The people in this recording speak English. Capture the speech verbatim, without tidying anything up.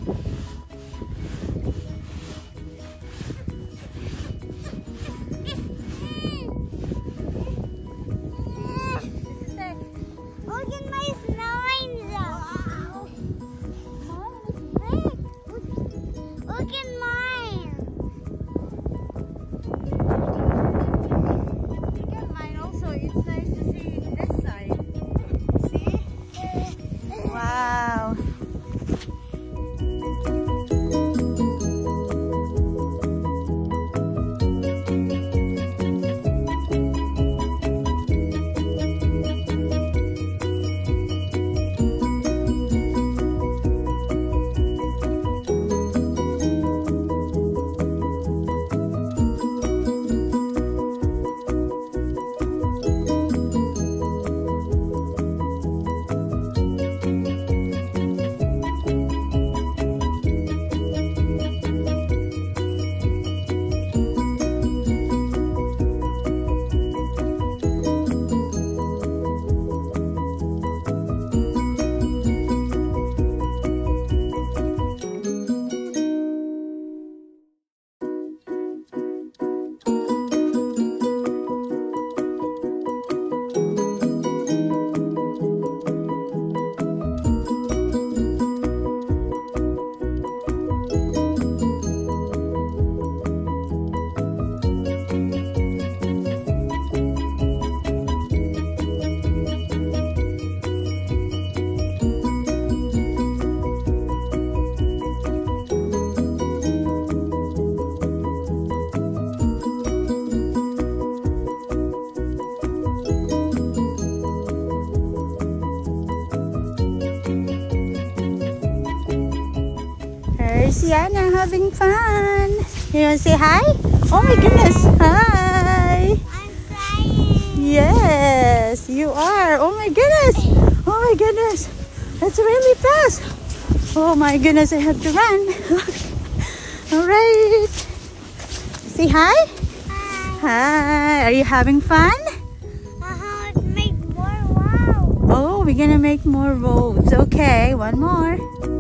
Sienna having fun. You want to say hi? Oh my goodness. Hi. I'm flying. Yes, you are. Oh my goodness. Oh my goodness. That's really fast. Oh my goodness. I have to run. All right. Say hi. Hi. Hi. Are you having fun? Uh-huh. Let's make more. Wow. Oh, we're going to make more roads. Okay. One more.